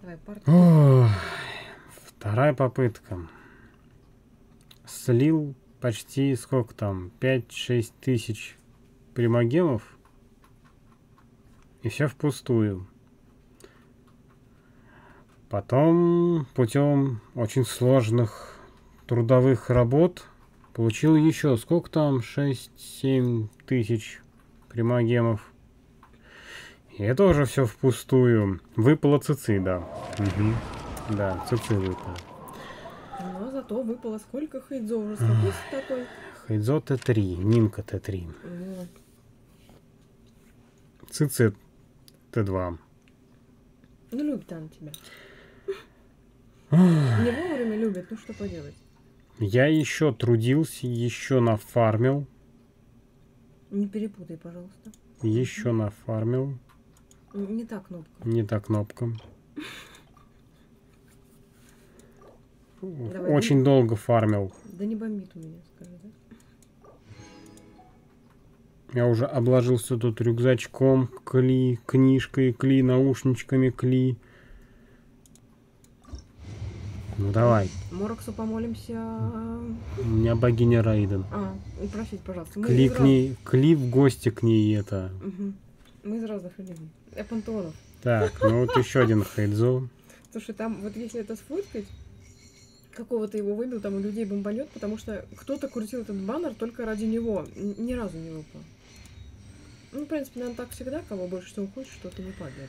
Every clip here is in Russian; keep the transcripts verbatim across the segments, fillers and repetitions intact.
Давай, парт. Ой, вторая попытка. Слил почти сколько там? пять-шесть тысяч примагемов. И все впустую. Потом путем очень сложных трудовых работ получил еще сколько там? шесть-семь тысяч примагемов. И это уже все впустую. Выпало ЦЦ, да. Угу. Да, ЦЦ выпало. Но зато выпало сколько Хейдзо уже? Какой такой? Хейдзо Т три, Нинка Т три. Вот. ЦЦ Т два. Ну, любит она тебя. Не вовремя любит, ну что поделать. Я еще трудился, еще нафармил. Не перепутай, пожалуйста. Еще нафармил. Не та кнопка. Не та кнопка. Давай, Очень да, долго фармил. да не бомбит у меня, скажи, да? Я уже обложился тут рюкзачком, кли, книжкой, кли, наушничками, кли. Ну давай. Мороксу помолимся. У меня богиня Рейден. А, простите, пожалуйста. Мы Кли из к ней, кли в гости к ней это. раз- Мгм. Мы из разных людей. Я пантеонов. Так, ну вот еще один Хейдзо. Слушай, там вот если это сфоткать, какого-то его выбил, там у людей бомбанет, потому что кто-то крутил этот баннер только ради него. Н- Ни разу не выпал. Ну, в принципе, наверное, так всегда, кого больше всего хочешь, что-то не падает.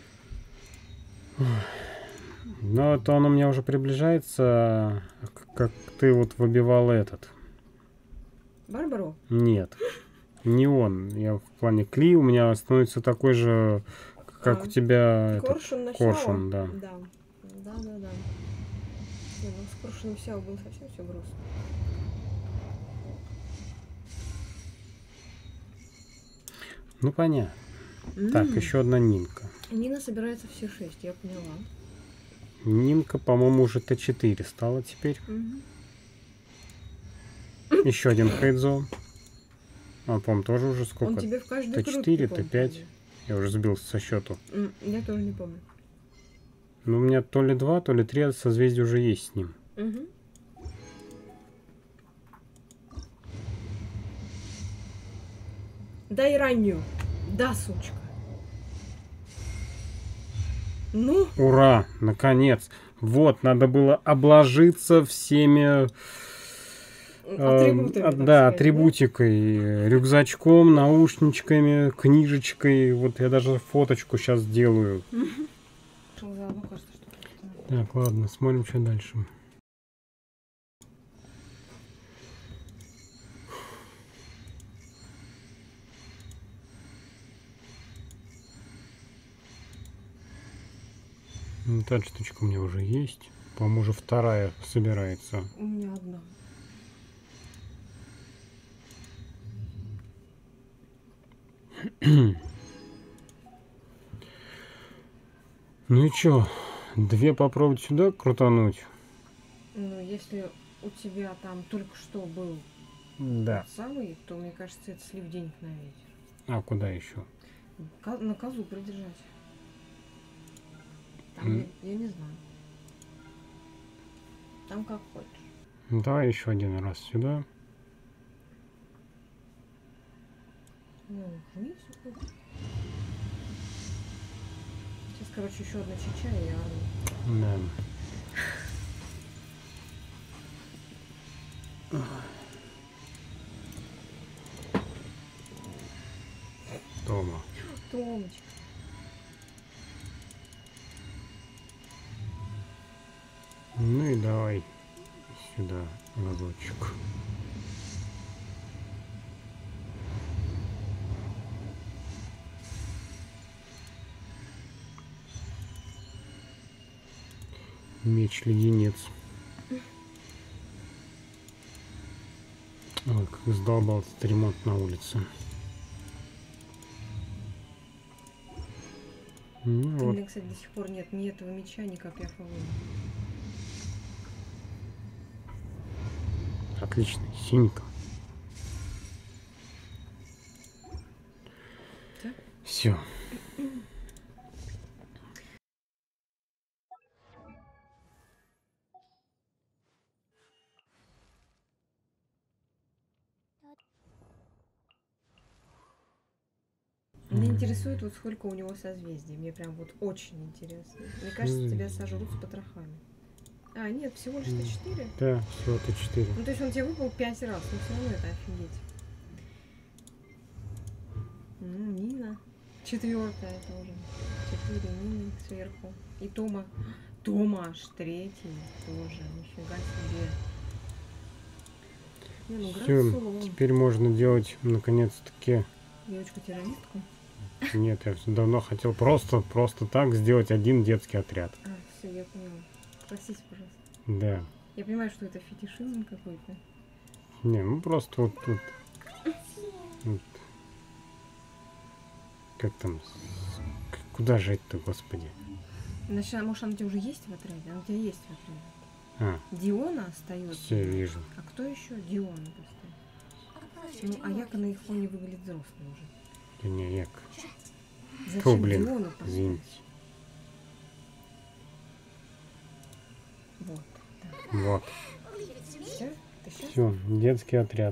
Но это он у меня уже приближается, к- как ты вот выбивал этот. Барбару? Нет, не он. Я в плане кли у меня становится такой же, как А, у тебя этот, Коршун на коршун, Сяо? да. Да. Да, да, да. Не, ну с Коршуном Сяо было совсем все грустно. Ну понятно. Так, М. еще одна Нинка. Нина собирается все шесть, я поняла. Нинка, по-моему, уже Т четыре стала теперь. Мгм. Еще один Хейдзо. Он, по-моему, тоже уже Он сколько? тебе в каждой Т крутке, четыре, по-моему, Т пять. падает. Я уже сбился со счету. М, Я тоже не помню. Ну, у меня то ли два, то ли три созвездия уже есть с ним. Мгм. Дай раннюю. Да, сучка. Ну, Ура! Наконец! Вот, надо было обложиться всеми... э, атрибутами, а, так да, сказать, атрибутикой. э, Рюкзачком, наушничками, книжечкой. Вот я даже фоточку сейчас делаю. да? Заодно кажется, что просто- Так, ладно, смотрим, что дальше. Ну, та штучка у меня уже есть. По-моему, уже вторая собирается. У меня одна. Ну и чё? Две попробовать сюда крутануть? Ну, если у тебя там только что был Да. тот самый, то, мне кажется, это слив денег на ветер. А куда еще? Ка- На козу придержать. Там, М. я, я не знаю. Там как хочешь. Ну, давай еще один раз сюда. Ну, вниз уходит. Сейчас, короче, еще одна чича и армия. Да. Тома. Томочка. Ну и давай сюда разочек. Меч-леденец. Ой, как задолбал этот ремонт на улице. Ну У вот. меня, кстати, до сих пор нет ни этого меча, ни копья фавора. Отлично, синька. Да? Все. Меня интересует, вот сколько у него созвездий. Мне прям вот очень интересно. Мне кажется, тебя сожрут с потрохами. А, нет, всего лишь четыре. Да, всего-то четыре. Ну, то есть он тебе выпал пять раз, но все равно это офигеть. Ну, Нина. Четвертая тоже. Четыре Нины сверху. И Тома. Тома аж третий тоже. Нифига себе. Не, ну, Все, теперь можно делать наконец-таки. Девочку-террористку? Нет, я давно хотел просто, просто так сделать один детский отряд. А, все, я поняла. Простите, пожалуйста. Да. Я понимаю, что это фетишизм какой-то. Не, ну просто вот тут. Вот. Как там? Куда же это, господи? Значит, может, она у тебя уже есть в отряде? Она у тебя есть в отряде. А, Диона остается. все вижу. А кто еще? Диона просто. Ну, а Яка на их фоне выглядит взрослый уже. Да не, як. Зачем Фу, блин, Диону поставить? извините. Вот. Вот. Все? Ты сейчас? Все, детский отряд.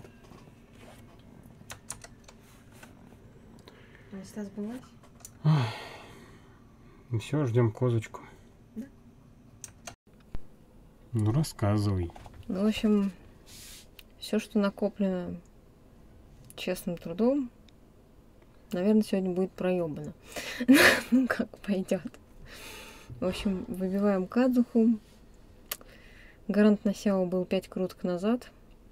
Мечта сбылась? Все, ждем козочку. Да. Ну рассказывай. Ну, в общем, все, что накоплено честным трудом, наверное, сегодня будет проебано. Ну, как пойдет. В общем, выбиваем Кадзуху. Гарант на Сяо был пять круток назад.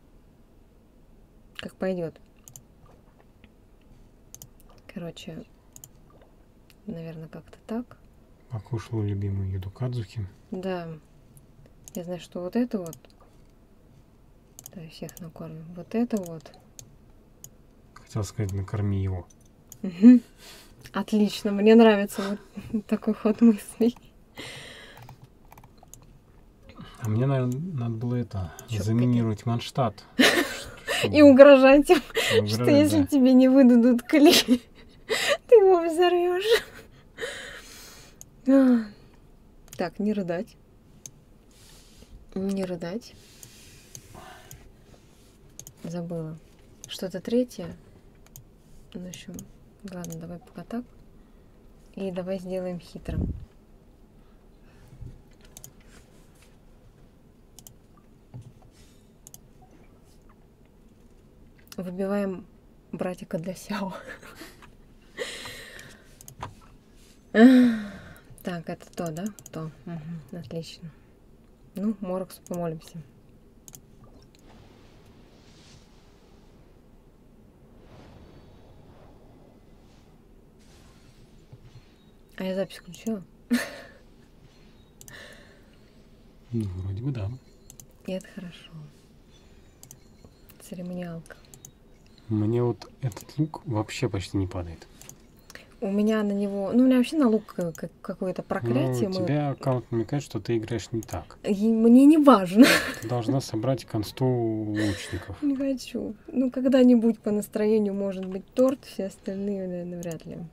Как пойдет. Короче, наверное, как-то так. Покушала любимую еду Кадзухи. Да. Я знаю, что вот это вот. Да, всех накормим. Вот это вот. Хотел сказать, накорми его. Угу. Отлично. Мне нравится вот такой ход мыслей. А мне, наверное, надо было это Чё, заминировать Манштадт. И угрожать им, Угрожать, что если да. тебе не выдадут клей, ты его взорвешь. А. Так, не рыдать. Не рыдать. Забыла. Что-то третье. Ну, в общем, ладно, давай пока так. И давай сделаем хитро. Выбиваем братика для Сяо. Так, это то, да? То. Угу, отлично. Ну, Мороксу помолимся. А я запись включила? Ну, вроде бы да. И это хорошо. Церемониалка. Мне вот этот лук вообще почти не падает. У меня на него... Ну, у меня вообще на лук как- какое-то проклятие. Ну, у мы- тебя аккаунт намекает, что ты играешь не так. И мне не важно. Ты должна собрать консту лучников. Не хочу. Ну, когда-нибудь по настроению может быть торт, все остальные, наверное, вряд ли.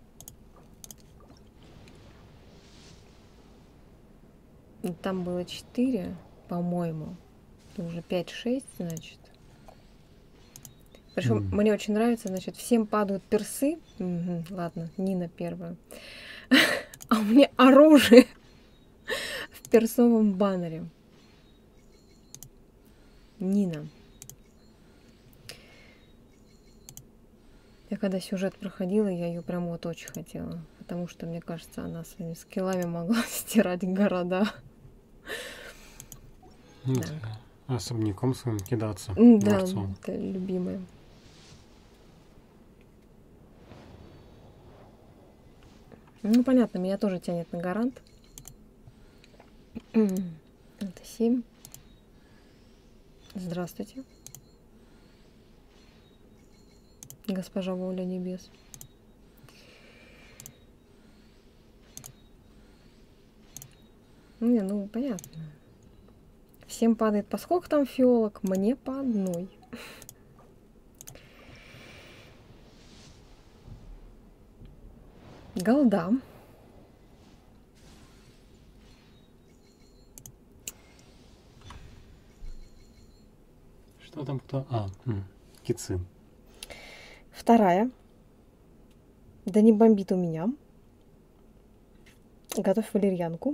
Ну, там было четыре, по-моему. Это уже пять-шесть, значит. Причем Мгм. мне очень нравится, значит, всем падают персы. Мгм, ладно, Нина первая. А у меня оружие в персовом баннере. Нина. Я когда сюжет проходила, я ее прям вот очень хотела. Потому что, мне кажется, она своими скиллами могла стирать города. Ну, Да. да. Особняком своим кидаться. М, Да, Дворцом. это любимая. Ну, понятно, меня тоже тянет на гарант. Это семь. Здравствуйте. Госпожа Воля Небес. Не, ну, понятно. Всем падает по сколько там фиолок, мне по одной. Голда. Что там кто? А, м, Кицин. Вторая. Да не бомбит у меня. Готовь валерьянку.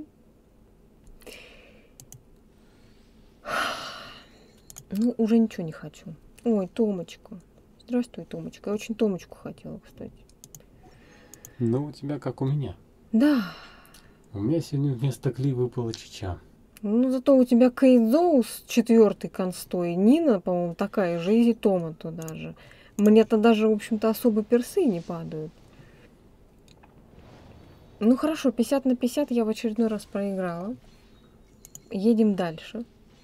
Ну, уже ничего не хочу. Ой, Томочка. Здравствуй, Томочка. Я очень Томочку хотела, кстати. Ну, у тебя как у меня. Да. У меня сегодня вместо Кли выпала Чича. Ну, зато у тебя Кейт Зоус четвертый констой. Нина, по-моему, такая же. И Тома туда же. Мне-то даже, в общем-то, особо персы не падают. Ну, хорошо, пятьдесят на пятьдесят я в очередной раз проиграла. Едем дальше.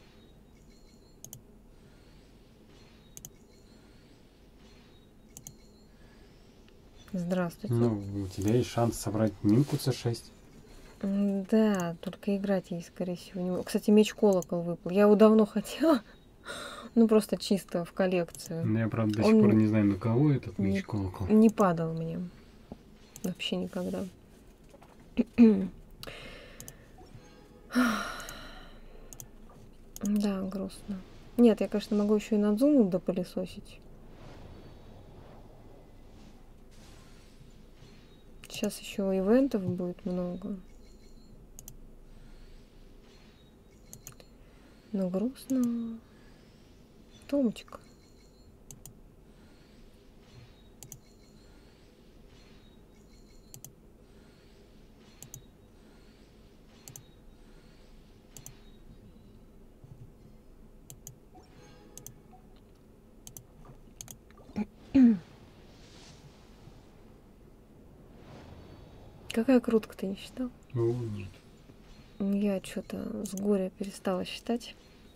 Здравствуйте. Ну, у тебя есть шанс собрать Минку С шесть. Да, только играть ей, скорее всего, не могу. Кстати, меч-колокол выпал. Я его давно хотела. Ну, просто чисто в коллекцию. Но я, правда, до Он сих пор не знаю, на кого этот не- меч-колокол. Не падал мне. Вообще никогда. Да, грустно. Нет, я, конечно, могу еще и Надзуму допылесосить. Сейчас еще ивентов будет много. Но грустно. Томочка. Какая крутка, ты не считал? О, нет. Я что-то с горя перестала считать.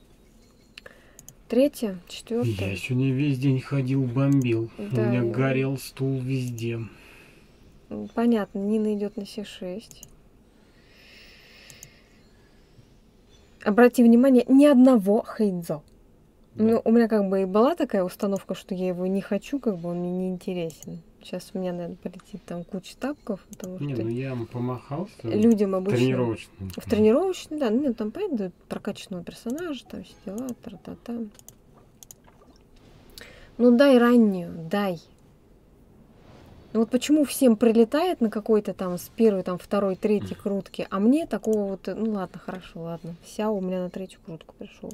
Третья, Я четвертая. сегодня весь день ходил, бомбил. У Да, меня я- горел стул везде. Понятно, Нина идет на С шесть. Обрати внимание, ни одного Хейдзо. Ну, у меня как бы и была такая установка, что я его не хочу, как бы он мне не интересен. Сейчас у меня, наверное, полетит там куча тапков, потому Не, что ну я помахался. людям обычно... Тренировочным. В тренировочный, да, ну там поедут прокачанного персонажа, там все дела, тра-та-та. Ну дай раннюю, дай. Ну вот почему всем прилетает на какой-то там с первой, там второй, третьей крутки, а мне такого вот, ну ладно, хорошо, ладно. Вся у меня на третью крутку пришел.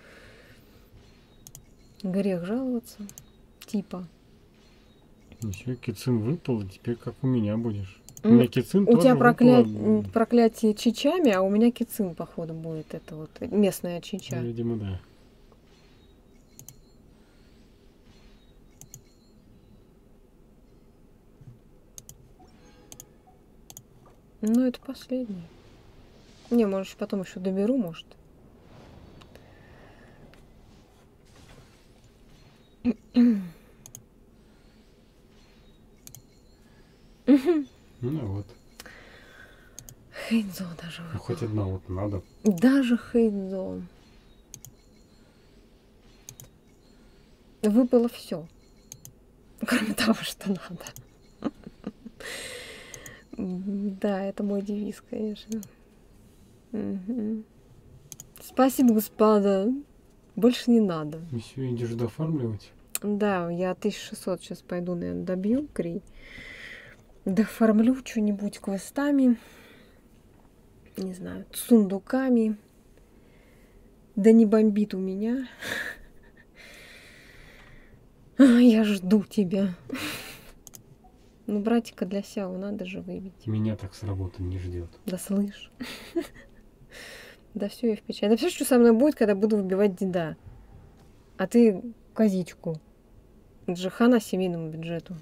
Грех жаловаться. Типа. Еще Кицин выпал, и теперь как у меня будешь. У М, меня Кицин У тоже тебя прокля... выпала. проклятие чичами, а у меня кицин, походу, будет. Это вот местная чича. Видимо, да. Ну, это последний. Не, может, потом еще доберу, может. Ну вот. Хейдзо даже Ну, выпал. хоть одна вот надо. Даже Хейдзо. Выпало все. Кроме того, что надо. Да, это мой девиз, конечно. Мгм. Спасибо, господа. Больше не надо. Еще идешь дофармливать? Да, я тысяча шестьсот сейчас пойду, наверное, добью Кри. Доформлю что-нибудь квестами. Не знаю, сундуками. Да не бомбит у меня. А, я жду тебя. Ну, братика для Сяо надо же выбить. Меня так с работы не ждет. Да слышь. Да все, я в печали. Да все, что со мной будет, когда буду выбивать деда. А ты козичку. Это же хана семейному бюджету.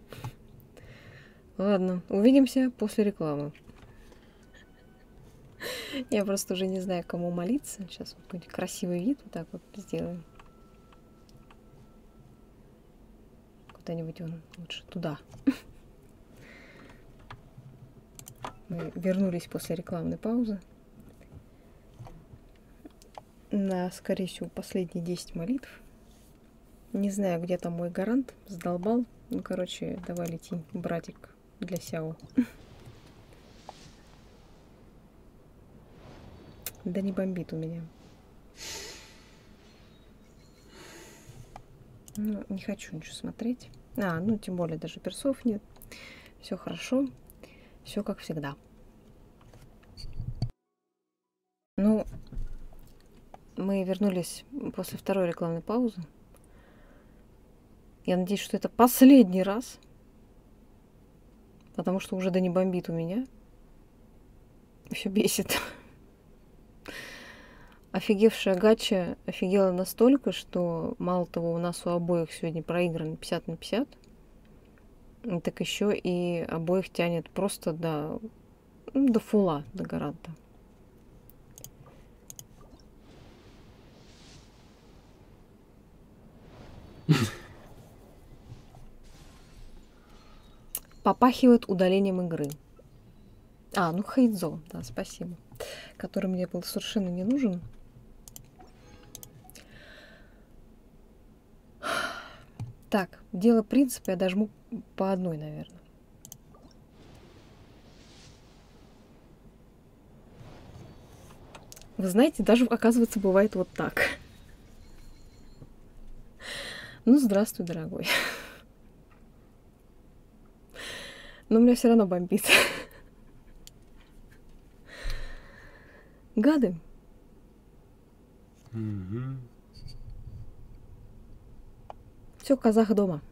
Ладно, увидимся после рекламы. Я просто уже не знаю, кому молиться. Сейчас вот какой-нибудь красивый вид вот так вот сделаем. Куда-нибудь он лучше туда. Мы вернулись после рекламной паузы. На, скорее всего, последние десять молитв. Не знаю, где там мой гарант. Сдолбал. Ну, короче, давай лети, братик, для Сяо. Да не бомбит у меня. Ну, не хочу ничего смотреть. А, ну, тем более, даже персов нет. все хорошо, все как всегда. Ну, мы вернулись после второй рекламной паузы. Я надеюсь, что это последний раз, потому что уже да не бомбит у меня. Все бесит. Офигевшая гача офигела настолько, что мало того, у нас у обоих сегодня проиграно пятьдесят на пятьдесят, так еще и обоих тянет просто до, ну, до фула, до гаранта. Попахивает удалением игры. А, ну Хейдзо, да, спасибо. Который мне был совершенно не нужен. Так, дело принципа, я дожму по одной, наверное. Вы знаете, даже, оказывается, бывает вот так. Ну, здравствуй, дорогой. Но у меня все равно бомбит. Гады. Угу. Все, казах дома.